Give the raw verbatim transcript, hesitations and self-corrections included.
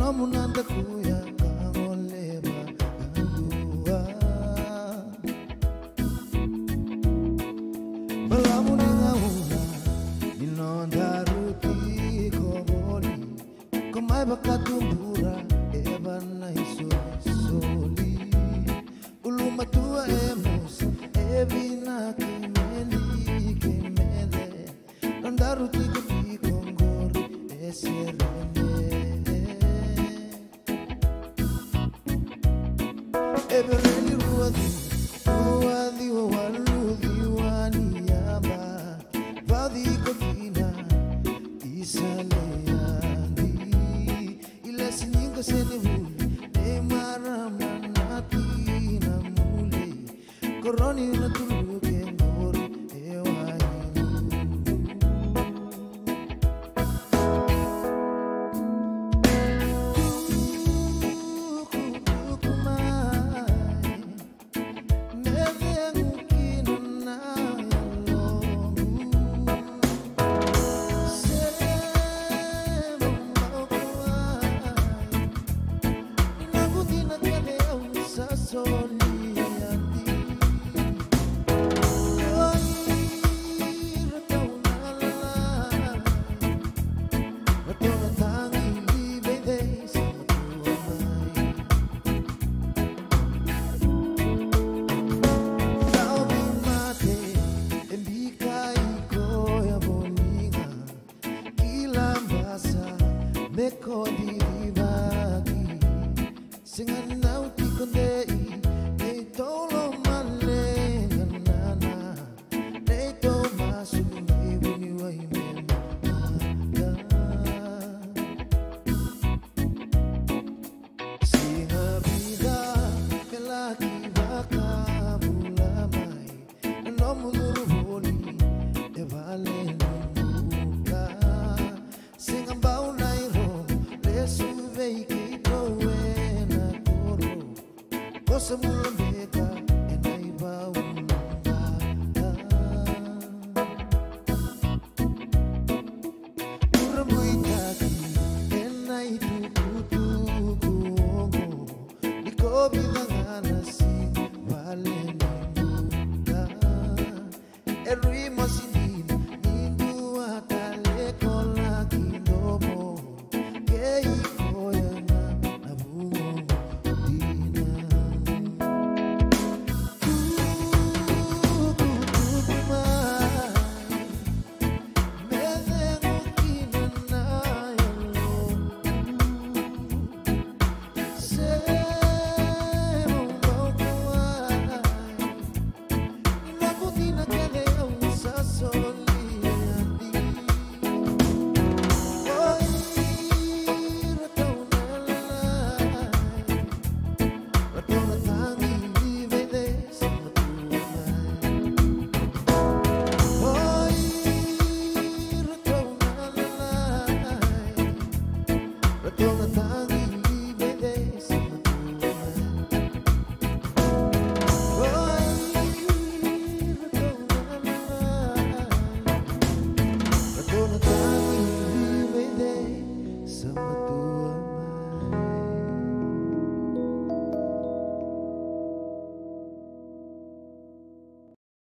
munanda kuya kangoleba angua Balamuni ngauna Ninonda ruti koboli Komai bakatumbura Eba na iso soli Ulumatua emos Evina kimeli kimele Nonda ruti kupi kongori Eserene Every ruadi, ruadi waludi waniaba, vadi kotina, isaleandi, ila siningo senevuli, e maramanati namuli, koroni natulu kengori, e wainu. Meko diribagi Singan nauti kondei Nei tolo malenganana Nei to masuli wini wai memada Singa vida Kelaki baka bulamai Nomu duruboli E vale numuka Singa bau Suvei que toena coro Cosa mulambeta e naiva umanda Ura muitaki e nai tuku tuku ongo Niko bidangana